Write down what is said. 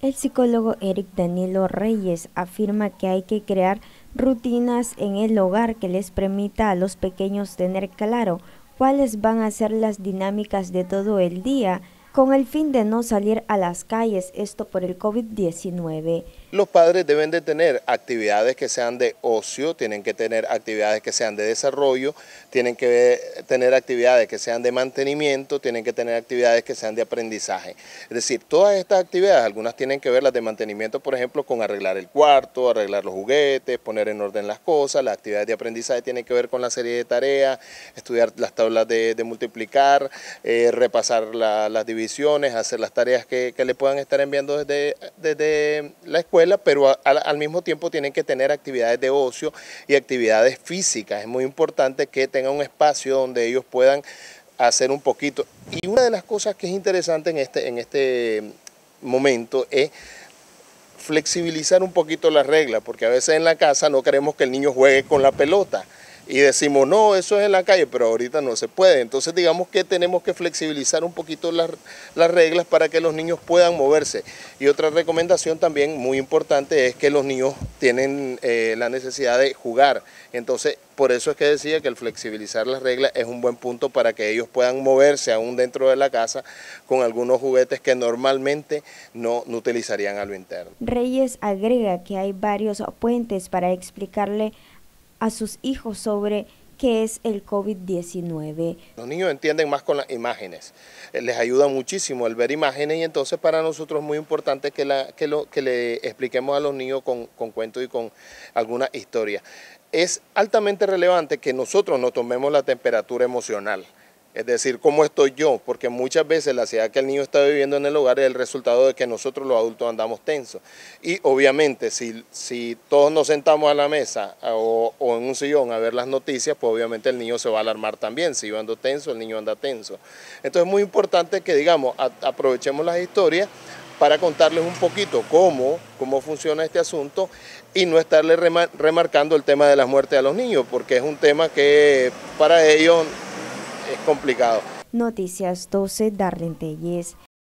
El psicólogo Eric Danilo Reyes afirma que hay que crear rutinas en el hogar que les permita a los pequeños tener claro cuáles van a ser las dinámicas de todo el día, con el fin de no salir a las calles, esto por el COVID-19. Los padres deben de tener actividades que sean de ocio, tienen que tener actividades que sean de desarrollo, tienen que tener actividades que sean de mantenimiento, tienen que tener actividades que sean de aprendizaje. Es decir, todas estas actividades, algunas tienen que ver las de mantenimiento, por ejemplo, con arreglar el cuarto, arreglar los juguetes, poner en orden las cosas. Las actividades de aprendizaje tienen que ver con la serie de tareas, estudiar las tablas de multiplicar, repasar las divisiones, hacer las tareas que le puedan estar enviando desde la escuela, pero al mismo tiempo tienen que tener actividades de ocio y actividades físicas. Es muy importante que tengan un espacio donde ellos puedan hacer un poquito. Y una de las cosas que es interesante en este momento es flexibilizar un poquito las reglas, porque a veces en la casa no queremos que el niño juegue con la pelota. Y decimos, no, eso es en la calle, pero ahorita no se puede. Entonces digamos que tenemos que flexibilizar un poquito las reglas para que los niños puedan moverse. Y otra recomendación también muy importante es que los niños tienen la necesidad de jugar. Entonces por eso es que decía que el flexibilizar las reglas es un buen punto para que ellos puedan moverse aún dentro de la casa con algunos juguetes que normalmente no utilizarían a lo interno. Reyes agrega que hay varios puentes para explicarle a sus hijos sobre qué es el COVID-19. Los niños entienden más con las imágenes, les ayuda muchísimo el ver imágenes y entonces para nosotros es muy importante que le expliquemos a los niños con cuentos y con alguna historia. Es altamente relevante que nosotros nos tomemos la temperatura emocional. Es decir, ¿cómo estoy yo? Porque muchas veces la ansiedad que el niño está viviendo en el hogar es el resultado de que nosotros los adultos andamos tensos. Y obviamente si todos nos sentamos a la mesa o en un sillón a ver las noticias, pues obviamente el niño se va a alarmar también. Si yo ando tenso, el niño anda tenso. Entonces es muy importante que, digamos, aprovechemos las historias para contarles un poquito cómo funciona este asunto y no estarle remarcando el tema de las muertes a los niños, porque es un tema que para ellos es complicado. Noticias 12, Darlene Telles.